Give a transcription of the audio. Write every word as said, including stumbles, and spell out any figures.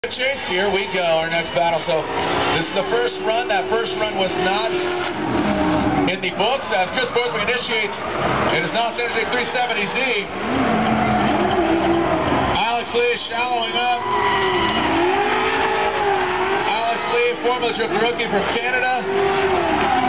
Chase, here we go, our next battle. So this is the first run. That first run was not in the books as Chris Frosberg initiates. It is now Synergy three seventy Z. Alex Lee shallowing up. Alex Lee, Formula Trick rookie from Canada.